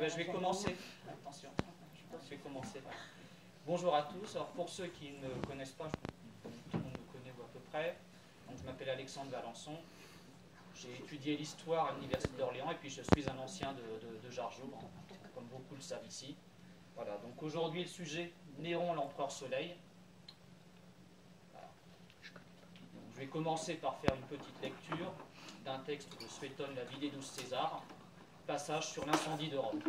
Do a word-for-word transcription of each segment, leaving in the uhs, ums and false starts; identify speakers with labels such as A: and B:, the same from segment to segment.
A: Je vais commencer. Attention, je vais commencer. Bonjour à tous. Alors pour ceux qui ne me connaissent pas, tout le monde me connaît à peu près. Donc, je m'appelle Alexandre Valençon. J'ai étudié l'histoire à l'Université d'Orléans et puis je suis un ancien de, de, de Jargeau, comme beaucoup le savent ici. Voilà, donc aujourd'hui le sujet, Néron, l'empereur soleil. Voilà. Donc, je vais commencer par faire une petite lecture d'un texte de Suétone, La vie des douze Césars, passage sur l'incendie de Rome.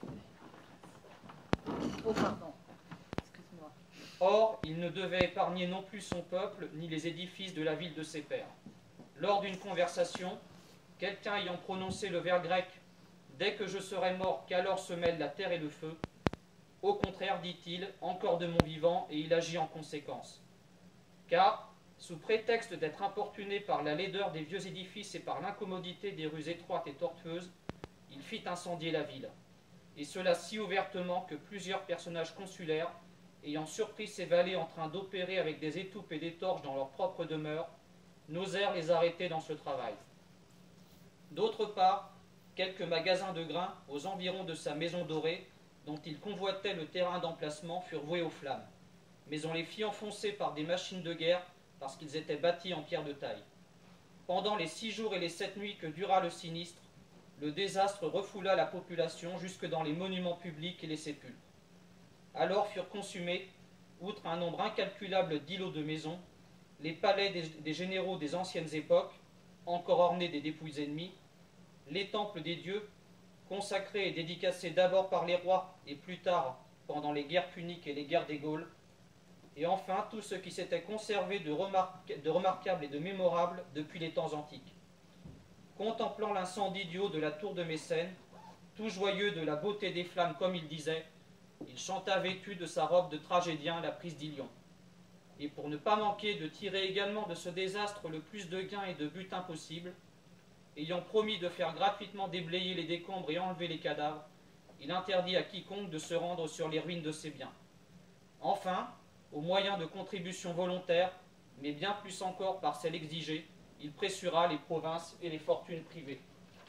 B: Oh pardon, excuse-moi.
A: Or, il ne devait épargner non plus son peuple, ni les édifices de la ville de ses pères. Lors d'une conversation, quelqu'un ayant prononcé le vers grec « Dès que je serai mort, qu'alors se mêlent la terre et le feu », au contraire, dit-il, encore de mon vivant, et il agit en conséquence. Car, sous prétexte d'être importuné par la laideur des vieux édifices et par l'incommodité des rues étroites et tortueuses, il fit incendier la ville. Et cela si ouvertement que plusieurs personnages consulaires, ayant surpris ces valets en train d'opérer avec des étoupes et des torches dans leur propre demeure, n'osèrent les arrêter dans ce travail. D'autre part, quelques magasins de grains aux environs de sa maison dorée, dont il convoitait le terrain d'emplacement, furent voués aux flammes. Mais on les fit enfoncer par des machines de guerre parce qu'ils étaient bâtis en pierre de taille. Pendant les six jours et les sept nuits que dura le sinistre, le désastre refoula la population jusque dans les monuments publics et les sépulcres. Alors furent consumés, outre un nombre incalculable d'îlots de maisons, les palais des, des généraux des anciennes époques, encore ornés des dépouilles ennemies, les temples des dieux, consacrés et dédicacés d'abord par les rois et plus tard pendant les guerres puniques et les guerres des Gaules, et enfin tout ce qui s'était conservé de, remar de remarquable et de mémorable depuis les temps antiques. Contemplant l'incendie du haut de la tour de Mécène, tout joyeux de la beauté des flammes comme il disait, il chanta vêtu de sa robe de tragédien la prise d'Ilion. Et pour ne pas manquer de tirer également de ce désastre le plus de gains et de butin possible, ayant promis de faire gratuitement déblayer les décombres et enlever les cadavres, il interdit à quiconque de se rendre sur les ruines de ses biens. Enfin, au moyen de contributions volontaires, mais bien plus encore par celles exigées, il pressura les provinces et les fortunes privées.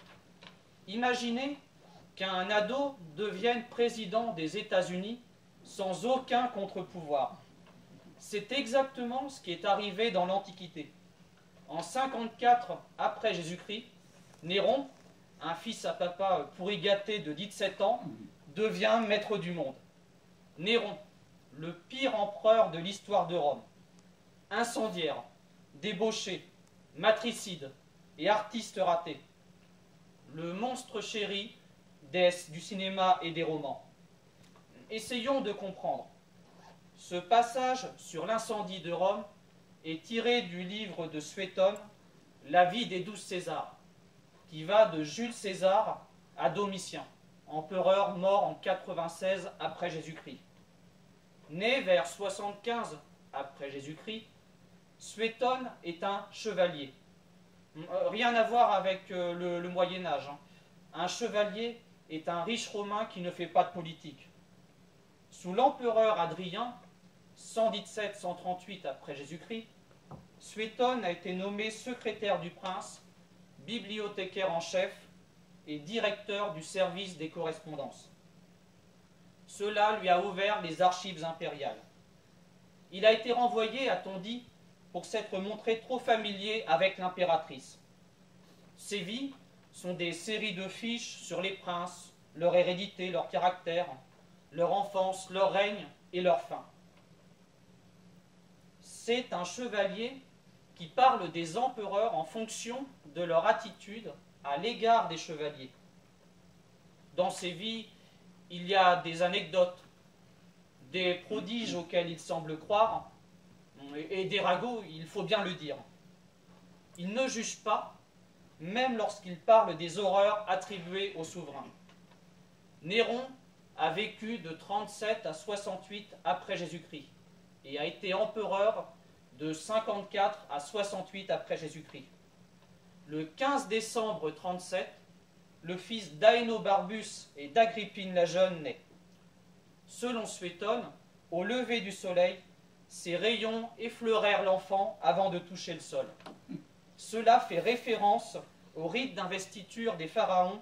A: Imaginez qu'un ado devienne président des États-Unis sans aucun contre-pouvoir. C'est exactement ce qui est arrivé dans l'Antiquité. En cinquante-quatre après Jésus-Christ, Néron, un fils à papa pourri gâté de dix-sept ans, devient maître du monde. Néron, le pire empereur de l'histoire de Rome, incendiaire, débauché, matricide et artiste raté, le monstre chéri des, du cinéma et des romans. Essayons de comprendre. Ce passage sur l'incendie de Rome est tiré du livre de Suétone, La vie des douze Césars, qui va de Jules César à Domitien, empereur mort en quatre-vingt-seize après Jésus-Christ. Né vers soixante-quinze après Jésus-Christ, Suétone est un chevalier. Rien à voir avec le, le Moyen-Âge. Hein. Un chevalier est un riche romain qui ne fait pas de politique. Sous l'empereur Adrien, cent dix-sept à cent trente-huit après Jésus-Christ, Suétone a été nommé secrétaire du prince, bibliothécaire en chef et directeur du service des correspondances. Cela lui a ouvert les archives impériales. Il a été renvoyé, a-t-on dit, pour s'être montré trop familier avec l'impératrice. Ses vies sont des séries de fiches sur les princes, leur hérédité, leur caractère, leur enfance, leur règne et leur fin. C'est un chevalier qui parle des empereurs en fonction de leur attitude à l'égard des chevaliers. Dans ses vies, il y a des anecdotes, des prodiges auxquels il semble croire, et des ragots, il faut bien le dire. Il ne juge pas, même lorsqu'il parle des horreurs attribuées au souverain. Néron a vécu de trente-sept à soixante-huit après Jésus-Christ et a été empereur de cinquante-quatre à soixante-huit après Jésus-Christ. Le quinze décembre trente-sept, le fils d'Aénobarbus et d'Agrippine la jeune naît. Selon Suétone, au lever du soleil, ses rayons effleurèrent l'enfant avant de toucher le sol. Cela fait référence au rite d'investiture des pharaons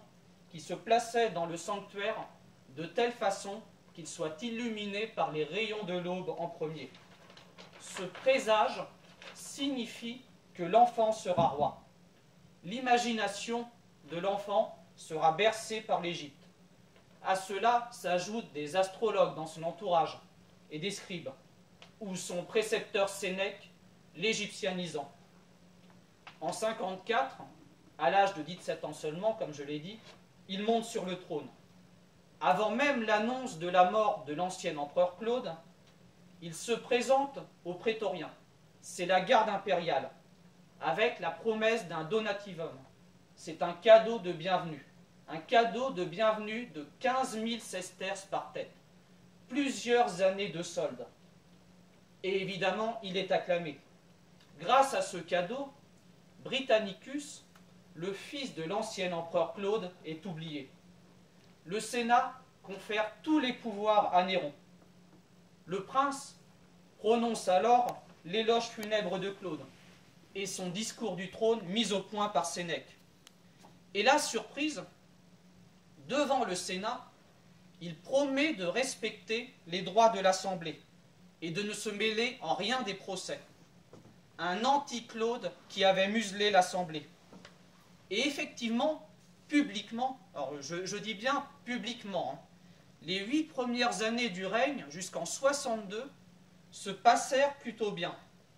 A: qui se plaçait dans le sanctuaire de telle façon qu'il soit illuminé par les rayons de l'aube en premier. Ce présage signifie que l'enfant sera roi. L'imagination de l'enfant sera bercée par l'Égypte. À cela s'ajoutent des astrologues dans son entourage et des scribes, ou son précepteur Sénèque, l'égyptianisant. En cinquante-quatre, à l'âge de dix-sept ans seulement, comme je l'ai dit, il monte sur le trône. Avant même l'annonce de la mort de l'ancien empereur Claude, il se présente aux prétoriens. C'est la garde impériale, avec la promesse d'un donativum. C'est un cadeau de bienvenue. Un cadeau de bienvenue de quinze mille sesterces par tête. Plusieurs années de solde. Et évidemment, il est acclamé. Grâce à ce cadeau, Britannicus, le fils de l'ancien empereur Claude, est oublié. Le Sénat confère tous les pouvoirs à Néron. Le prince prononce alors l'éloge funèbre de Claude et son discours du trône mis au point par Sénèque. Et la surprise, devant le Sénat, il promet de respecter les droits de l'Assemblée et de ne se mêler en rien des procès. Un anti-Claude qui avait muselé l'Assemblée. Et effectivement, publiquement, alors je, je dis bien publiquement, hein, les huit premières années du règne, jusqu'en soixante-deux, se passèrent plutôt bien.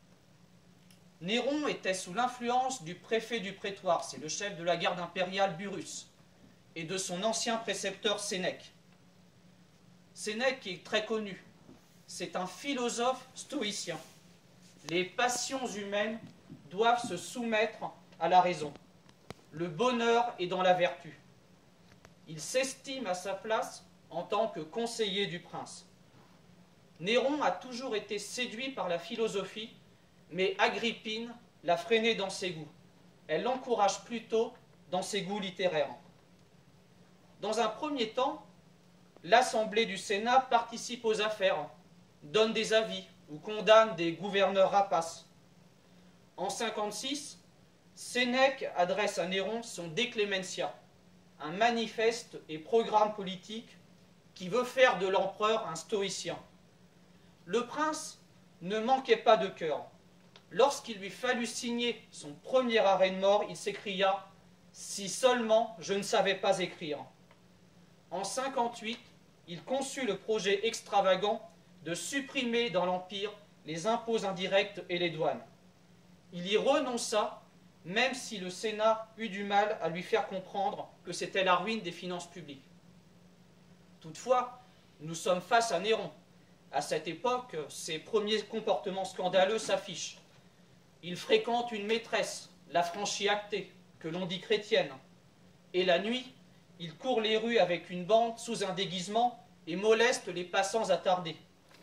A: Néron était sous l'influence du préfet du prétoire, c'est le chef de la garde impériale Burrus, et de son ancien précepteur Sénèque. Sénèque est très connu, c'est un philosophe stoïcien. Les passions humaines doivent se soumettre à la raison. Le bonheur est dans la vertu. Il s'estime à sa place en tant que conseiller du prince. Néron a toujours été séduit par la philosophie, mais Agrippine l'a freiné dans ses goûts. Elle l'encourage plutôt dans ses goûts littéraires. Dans un premier temps, l'Assemblée du Sénat participe aux affaires, donne des avis ou condamne des gouverneurs rapaces. En cinquante-six, Sénèque adresse à Néron son De Clementia, un manifeste et programme politique qui veut faire de l'empereur un stoïcien. Le prince ne manquait pas de cœur. Lorsqu'il lui fallut signer son premier arrêt de mort, il s'écria « Si seulement je ne savais pas écrire ». En cinquante-huit, il conçut le projet extravagant de supprimer dans l'Empire les impôts indirects et les douanes. Il y renonça, même si le Sénat eut du mal à lui faire comprendre que c'était la ruine des finances publiques. Toutefois, nous sommes face à Néron. À cette époque, ses premiers comportements scandaleux s'affichent. Il fréquente une maîtresse, l'affranchie actée, que l'on dit chrétienne. Et la nuit, il court les rues avec une bande sous un déguisement et moleste les passants attardés.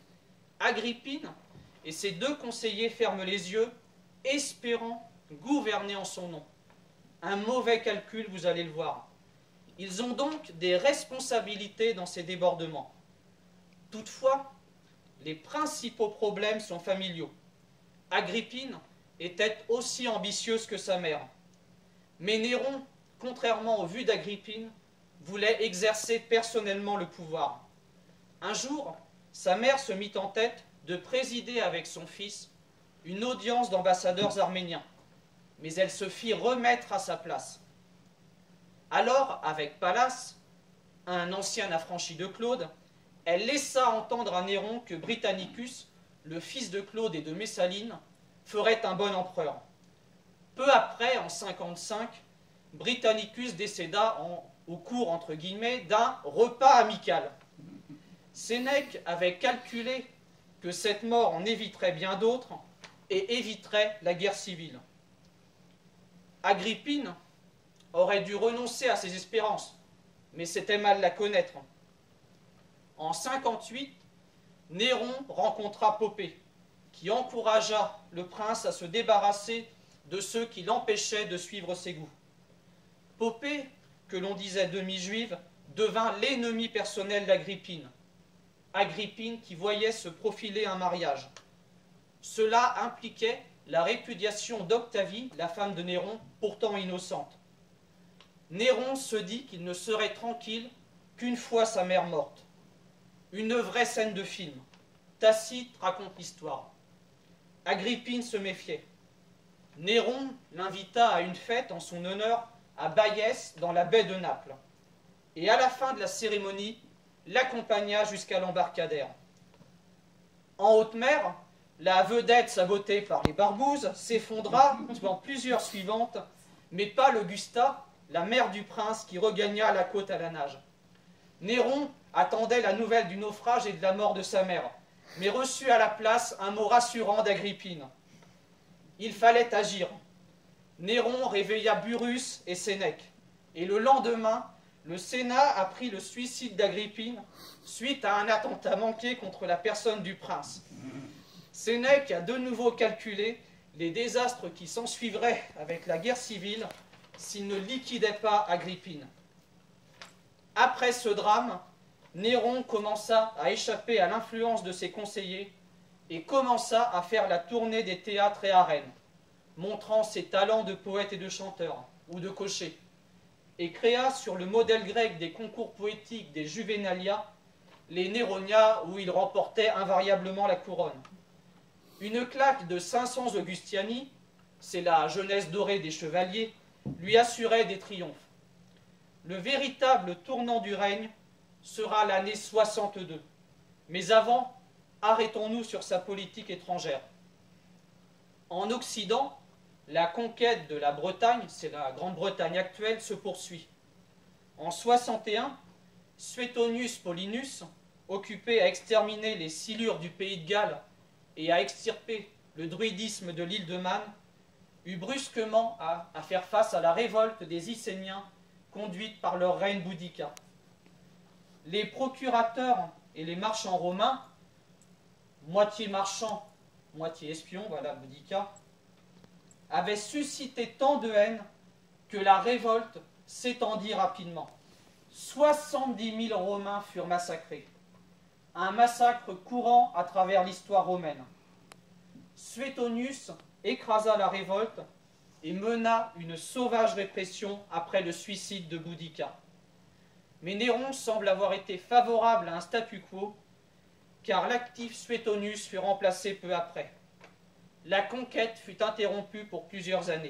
A: Agrippine et ses deux conseillers ferment les yeux, espérant gouverner en son nom. Un mauvais calcul, vous allez le voir. Ils ont donc des responsabilités dans ces débordements. Toutefois, les principaux problèmes sont familiaux. Agrippine était aussi ambitieuse que sa mère. Mais Néron, contrairement aux vues d'Agrippine, voulait exercer personnellement le pouvoir. Un jour, sa mère se mit en tête de présider avec son fils une audience d'ambassadeurs arméniens, mais elle se fit remettre à sa place. Alors, avec Pallas, un ancien affranchi de Claude, elle laissa entendre à Néron que Britannicus, le fils de Claude et de Messaline, ferait un bon empereur. Peu après, en cinquante-cinq, Britannicus décéda en, au cours, entre guillemets, d'un repas amical. Sénèque avait calculé que cette mort en éviterait bien d'autres et éviterait la guerre civile. Agrippine aurait dû renoncer à ses espérances, mais c'était mal la connaître. En cinquante-huit, Néron rencontra Poppée, qui encouragea le prince à se débarrasser de ceux qui l'empêchaient de suivre ses goûts. Poppée, que l'on disait demi-juive, devint l'ennemi personnel d'Agrippine. Agrippine qui voyait se profiler un mariage. Cela impliquait la répudiation d'Octavie, la femme de Néron, pourtant innocente. Néron se dit qu'il ne serait tranquille qu'une fois sa mère morte. Une vraie scène de film. Tacite raconte l'histoire. Agrippine se méfiait. Néron l'invita à une fête en son honneur à Baïès, dans la baie de Naples. Et à la fin de la cérémonie, l'accompagna jusqu'à l'embarcadère. En haute mer, la vedette sabotée par les barbouzes s'effondra, tuant plusieurs suivantes, mais pas l'Augusta, la mère du prince qui regagna la côte à la nage. Néron attendait la nouvelle du naufrage et de la mort de sa mère, mais reçut à la place un mot rassurant d'Agrippine. Il fallait agir. Néron réveilla Burrus et Sénèque, et le lendemain, le Sénat apprit le suicide d'Agrippine suite à un attentat manqué contre la personne du prince. Sénèque a de nouveau calculé les désastres qui s'ensuivraient avec la guerre civile s'il ne liquidait pas Agrippine. Après ce drame, Néron commença à échapper à l'influence de ses conseillers et commença à faire la tournée des théâtres et arènes, montrant ses talents de poète et de chanteur, ou de cocher, et créa sur le modèle grec des concours poétiques des Juvenalia, les Néronia, où il remportait invariablement la couronne. Une claque de cinq cents Augustiani, c'est la jeunesse dorée des chevaliers, lui assurait des triomphes. Le véritable tournant du règne sera l'année soixante-deux. Mais avant, arrêtons-nous sur sa politique étrangère. En Occident, la conquête de la Bretagne, c'est la Grande-Bretagne actuelle, se poursuit. En soixante et un, Suetonius Paulinus, occupé à exterminer les Silures du pays de Galles et à extirper le druidisme de l'île de Man, eut brusquement à, à faire face à la révolte des Icéniens conduite par leur reine Boudica. Les procurateurs et les marchands romains, moitié marchands, moitié espions, voilà Boudica, avaient suscité tant de haine que la révolte s'étendit rapidement. soixante-dix mille Romains furent massacrés. Un massacre courant à travers l'histoire romaine. Suetonius écrasa la révolte et mena une sauvage répression après le suicide de Boudica. Mais Néron semble avoir été favorable à un statu quo, car l'actif Suetonius fut remplacé peu après. La conquête fut interrompue pour plusieurs années.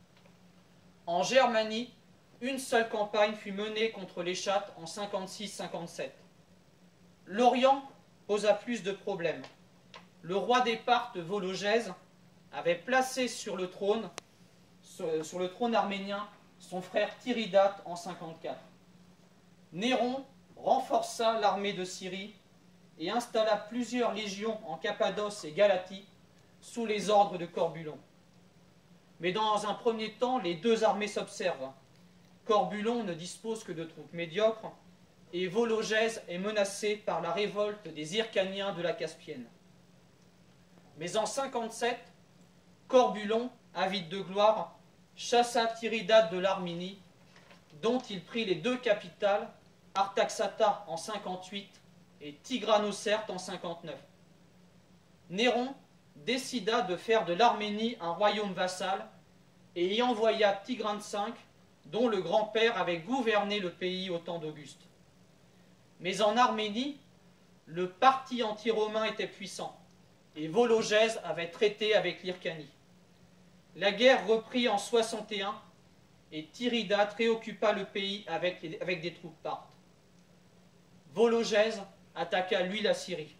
A: En Germanie, une seule campagne fut menée contre les Chattes en cinquante-six cinquante-sept. L'Orient posa plus de problèmes. Le roi des Parthes, Vologèse, avait placé sur le trône, sur le trône arménien son frère Tiridate en cinquante-quatre. Néron renforça l'armée de Syrie et installa plusieurs légions en Cappadoce et Galatie sous les ordres de Corbulon. Mais dans un premier temps, les deux armées s'observent. Corbulon ne dispose que de troupes médiocres et Vologèse est menacé par la révolte des Hyrcaniens de la Caspienne. Mais en cinquante-sept, Corbulon, avide de gloire, chassa Tiridate de l'Arménie, dont il prit les deux capitales, Artaxata en cinquante-huit et Tigranosserte en cinquante-neuf. Néron décida de faire de l'Arménie un royaume vassal et y envoya Tigrane cinq, dont le grand-père avait gouverné le pays au temps d'Auguste. Mais en Arménie, le parti anti-romain était puissant et Vologèse avait traité avec l'Hyrcanie. La guerre reprit en soixante et un et Tiridate réoccupa le pays avec, les, avec des troupes parthes. Vologèse attaqua lui la Syrie.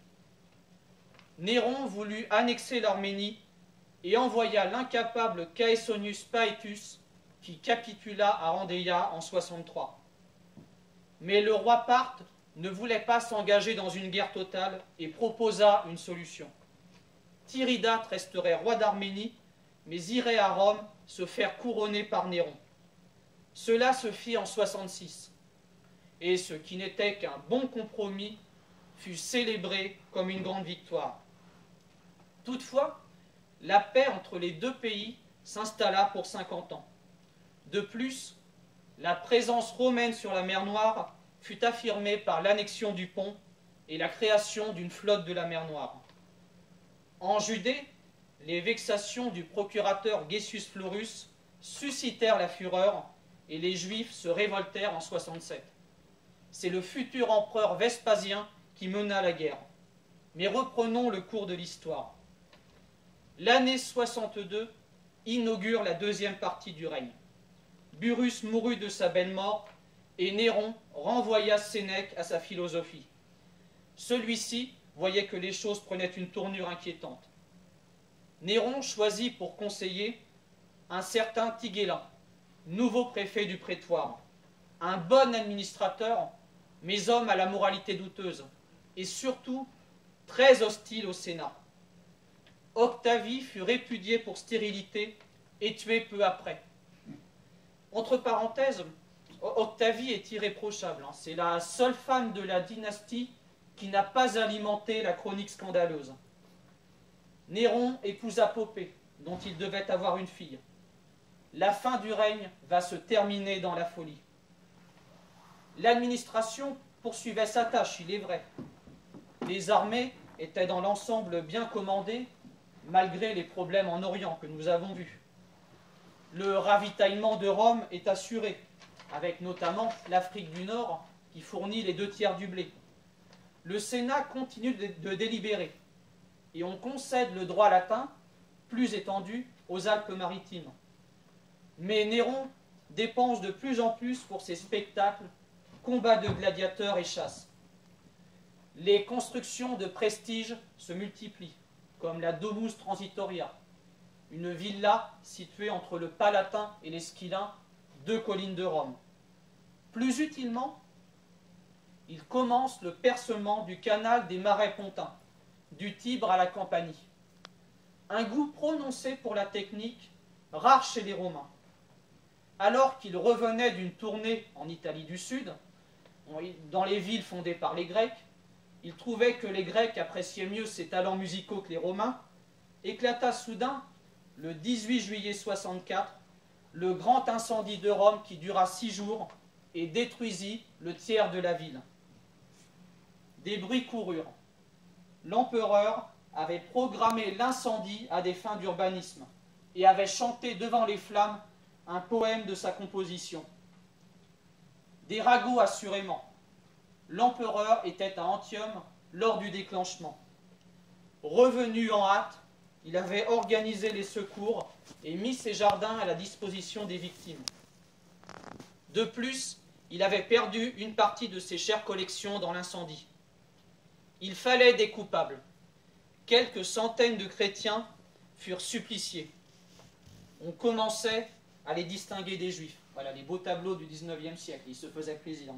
A: Néron voulut annexer l'Arménie et envoya l'incapable Caesonius Paetus qui capitula à Randéia en soixante-trois. Mais le roi parthe ne voulait pas s'engager dans une guerre totale et proposa une solution. Tiridate resterait roi d'Arménie, mais irait à Rome se faire couronner par Néron. Cela se fit en soixante-six, et ce qui n'était qu'un bon compromis fut célébré comme une grande victoire. Toutefois, la paix entre les deux pays s'installa pour cinquante ans. De plus, la présence romaine sur la mer Noire fut affirmée par l'annexion du pont et la création d'une flotte de la mer Noire. En Judée, les vexations du procurateur Gessius Florus suscitèrent la fureur et les Juifs se révoltèrent en soixante-sept. C'est le futur empereur Vespasien qui mena la guerre. Mais reprenons le cours de l'histoire. L'année soixante-deux inaugure la deuxième partie du règne. Burrus mourut de sa belle mort et Néron renvoya Sénèque à sa philosophie. Celui-ci voyait que les choses prenaient une tournure inquiétante. Néron choisit pour conseiller un certain Tigéla, nouveau préfet du prétoire, un bon administrateur, mais homme à la moralité douteuse, et surtout très hostile au Sénat. Octavie fut répudiée pour stérilité et tuée peu après. Entre parenthèses, Octavie est irréprochable. C'est la seule femme de la dynastie qui n'a pas alimenté la chronique scandaleuse. Néron épousa Poppée, dont il devait avoir une fille. La fin du règne va se terminer dans la folie. L'administration poursuivait sa tâche, il est vrai. Les armées étaient dans l'ensemble bien commandées, malgré les problèmes en Orient que nous avons vus. Le ravitaillement de Rome est assuré, avec notamment l'Afrique du Nord qui fournit les deux tiers du blé. Le Sénat continue de, de délibérer et on concède le droit latin, plus étendu, aux Alpes-Maritimes. Mais Néron dépense de plus en plus pour ses spectacles, combats de gladiateurs et chasses. Les constructions de prestige se multiplient, comme la Domus Transitoria, une villa située entre le Palatin et l'Esquilin, deux collines de Rome. Plus utilement, il commence le percement du canal des Marais Pontins, du Tibre à la Campanie. Un goût prononcé pour la technique, rare chez les Romains. Alors qu'ils revenaient d'une tournée en Italie du Sud, dans les villes fondées par les Grecs, ils trouvaient que les Grecs appréciaient mieux ces talents musicaux que les Romains, éclata soudain, le dix-huit juillet soixante-quatre, le grand incendie de Rome qui dura six jours et détruisit le tiers de la ville. Des bruits coururent. L'empereur avait programmé l'incendie à des fins d'urbanisme et avait chanté devant les flammes un poème de sa composition. Des ragots assurément. L'empereur était à Antium lors du déclenchement. Revenu en hâte, il avait organisé les secours et mis ses jardins à la disposition des victimes. De plus, il avait perdu une partie de ses chères collections dans l'incendie. Il fallait des coupables. Quelques centaines de chrétiens furent suppliciés. On commençait à les distinguer des juifs. Voilà les beaux tableaux du dix-neuvième siècle, ils se faisaient plaisir.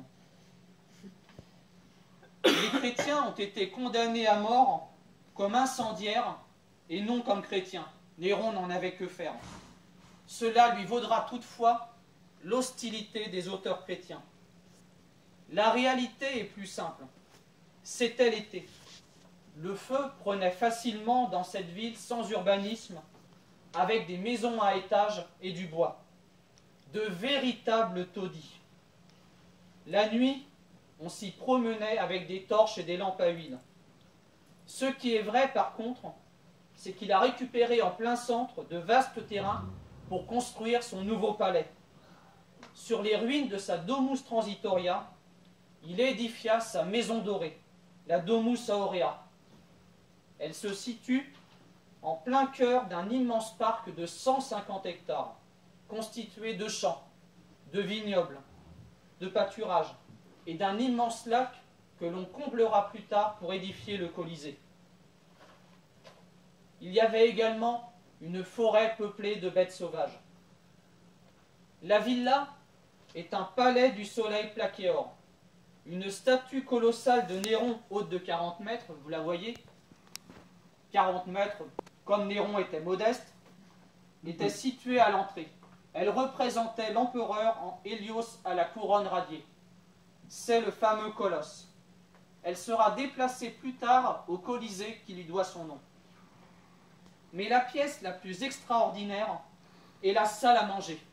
A: Les chrétiens ont été condamnés à mort comme incendiaires et non comme chrétiens. Néron n'en avait que faire. Cela lui vaudra toutefois l'hostilité des auteurs chrétiens. La réalité est plus simple. C'était l'été. Le feu prenait facilement dans cette ville sans urbanisme, avec des maisons à étages et du bois. De véritables taudis. La nuit, on s'y promenait avec des torches et des lampes à huile. Ce qui est vrai, par contre, c'est qu'il a récupéré en plein centre de vastes terrains pour construire son nouveau palais. Sur les ruines de sa Domus Transitoria, il édifia sa maison dorée, la Domus Aurea. Elle se situe en plein cœur d'un immense parc de cent cinquante hectares, constitué de champs, de vignobles, de pâturages et d'un immense lac que l'on comblera plus tard pour édifier le Colisée. Il y avait également une forêt peuplée de bêtes sauvages. La villa est un palais du soleil plaqué or. Une statue colossale de Néron haute de quarante mètres, vous la voyez, quarante mètres, comme Néron était modeste, était située à l'entrée. Elle représentait l'empereur en Hélios à la couronne radiée. C'est le fameux colosse. Elle sera déplacée plus tard au Colisée qui lui doit son nom. Mais la pièce la plus extraordinaire est la salle à manger.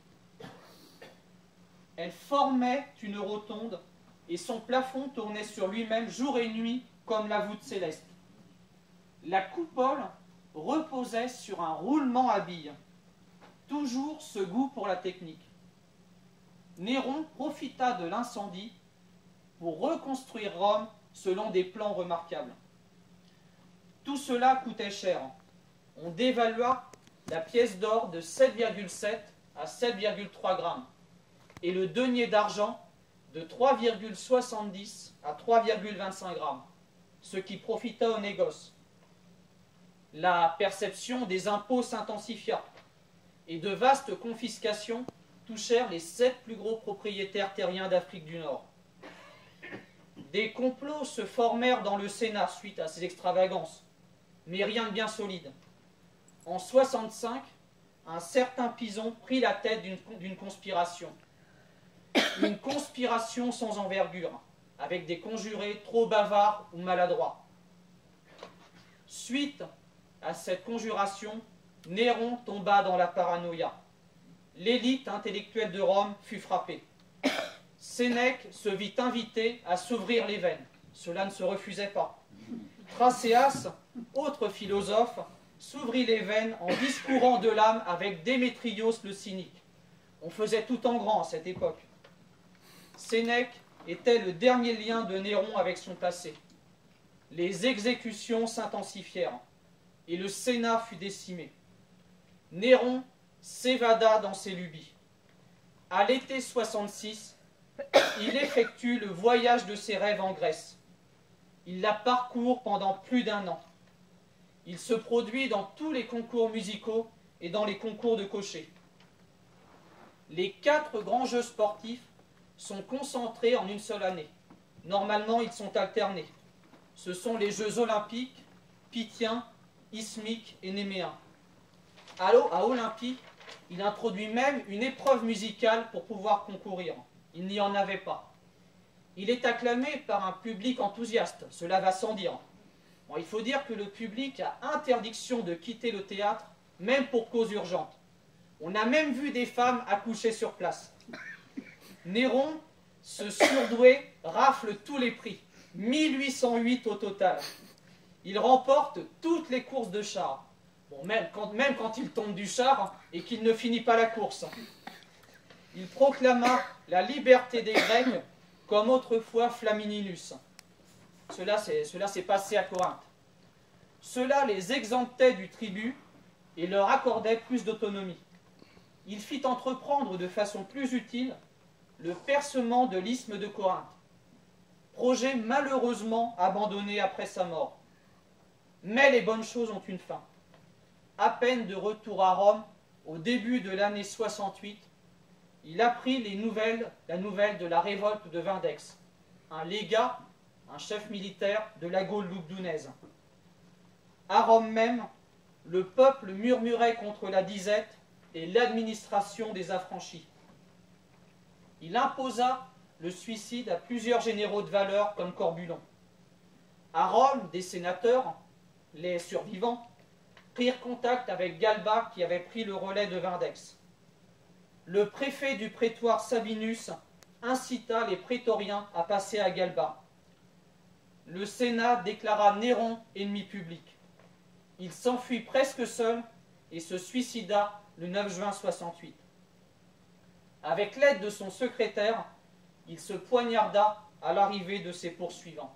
A: Elle formait une rotonde et son plafond tournait sur lui-même jour et nuit comme la voûte céleste. La coupole reposait sur un roulement à billes. Toujours ce goût pour la technique. Néron profita de l'incendie pour reconstruire Rome selon des plans remarquables. Tout cela coûtait cher. On dévalua la pièce d'or de sept virgule sept à sept virgule trois grammes et le denier d'argent de trois virgule soixante-dix à trois virgule vingt-cinq grammes, ce qui profita au négoce. La perception des impôts s'intensifia et de vastes confiscations touchèrent les sept plus gros propriétaires terriens d'Afrique du Nord. Des complots se formèrent dans le Sénat suite à ces extravagances, mais rien de bien solide. En soixante-cinq, un certain Pison prit la tête d'une conspiration. Une conspiration sans envergure, avec des conjurés trop bavards ou maladroits. Suite à cette conjuration, Néron tomba dans la paranoïa. L'élite intellectuelle de Rome fut frappée. Sénèque se vit invité à s'ouvrir les veines. Cela ne se refusait pas. Tracéas, autre philosophe, s'ouvrit les veines en discourant de l'âme avec Démétrios le cynique. On faisait tout en grand à cette époque. Sénèque était le dernier lien de Néron avec son passé. Les exécutions s'intensifièrent et le Sénat fut décimé. Néron s'évada dans ses lubies. À l'été soixante-six, il effectue le voyage de ses rêves en Grèce. Il la parcourt pendant plus d'un an. Il se produit dans tous les concours musicaux et dans les concours de cochers. Les quatre grands jeux sportifs sont concentrés en une seule année. Normalement, ils sont alternés. Ce sont les Jeux olympiques, pythiens, isthmiques et néméens. À Olympie, il introduit même une épreuve musicale pour pouvoir concourir. Il n'y en avait pas. Il est acclamé par un public enthousiaste, cela va sans dire. Bon, il faut dire que le public a interdiction de quitter le théâtre, même pour cause urgente. On a même vu des femmes accoucher sur place. Néron, ce surdoué, rafle tous les prix, mille huit cent huit au total. Il remporte toutes les courses de chars. Bon, même quand, même quand il tombe du char et qu'il ne finit pas la course. Il proclama la liberté des Grecs comme autrefois Flamininus. Cela s'est passé à Corinthe. Cela les exemptait du tribut et leur accordait plus d'autonomie. Il fit entreprendre de façon plus utile le percement de l'isthme de Corinthe, projet malheureusement abandonné après sa mort. Mais les bonnes choses ont une fin. À peine de retour à Rome, au début de l'année soixante-huit, il apprit les nouvelles, la nouvelle de la révolte de Vindex, un légat, un chef militaire de la Gaule loubdounaise. À Rome même, le peuple murmurait contre la disette et l'administration des affranchis. Il imposa le suicide à plusieurs généraux de valeur comme Corbulon. À Rome, des sénateurs, les survivants, prirent contact avec Galba qui avait pris le relais de Vindex. Le préfet du prétoire Sabinus incita les prétoriens à passer à Galba. Le Sénat déclara Néron ennemi public. Il s'enfuit presque seul et se suicida le neuf juin soixante-huit. Avec l'aide de son secrétaire, il se poignarda à l'arrivée de ses poursuivants.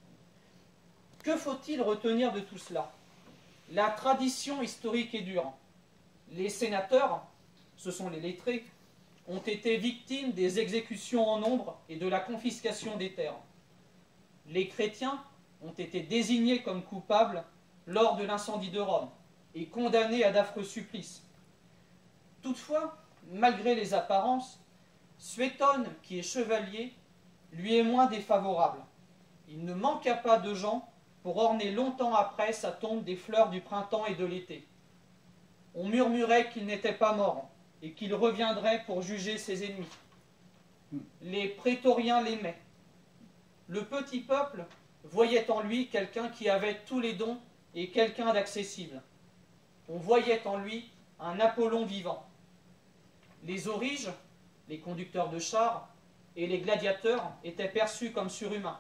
A: Que faut-il retenir de tout cela? La tradition historique est dure. Les sénateurs, ce sont les lettrés, ont été victimes des exécutions en nombre et de la confiscation des terres. Les chrétiens ont été désignés comme coupables lors de l'incendie de Rome et condamnés à d'affreux supplices. Toutefois, malgré les apparences, Suétone, qui est chevalier, lui est moins défavorable. Il ne manqua pas de gens pour orner longtemps après sa tombe des fleurs du printemps et de l'été. On murmurait qu'il n'était pas mort et qu'il reviendrait pour juger ses ennemis. Les prétoriens l'aimaient. Le petit peuple voyait en lui quelqu'un qui avait tous les dons et quelqu'un d'accessible. On voyait en lui un Apollon vivant. Les auriges, les conducteurs de chars et les gladiateurs étaient perçus comme surhumains.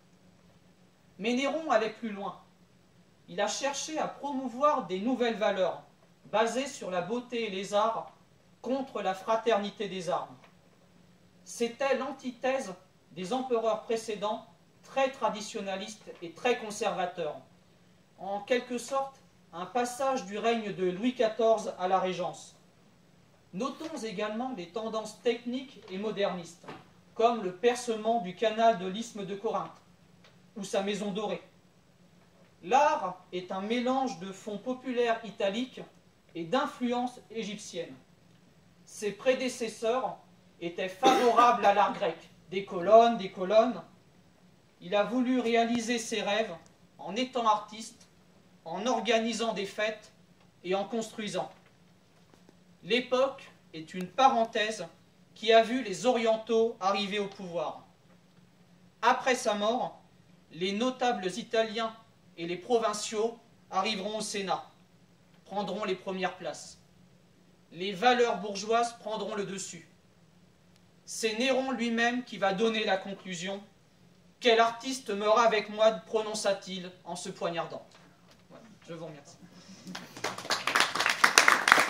A: Mais Néron allait plus loin. Il a cherché à promouvoir des nouvelles valeurs, basées sur la beauté et les arts, contre la fraternité des armes. C'était l'antithèse des empereurs précédents, très traditionnalistes et très conservateurs. En quelque sorte, un passage du règne de Louis quatorze à la Régence. Notons également les tendances techniques et modernistes, comme le percement du canal de l'isthme de Corinthe, ou sa maison dorée. L'art est un mélange de fonds populaires italiques et d'influences égyptiennes. Ses prédécesseurs étaient favorables à l'art grec, des colonnes, des colonnes. Il a voulu réaliser ses rêves en étant artiste, en organisant des fêtes et en construisant. L'époque est une parenthèse qui a vu les Orientaux arriver au pouvoir. Après sa mort, les notables italiens et les provinciaux arriveront au Sénat, prendront les premières places. Les valeurs bourgeoises prendront le dessus. C'est Néron lui-même qui va donner la conclusion. « Quel artiste meurt avec moi ?» prononça-t-il en se poignardant. Voilà, je vous remercie.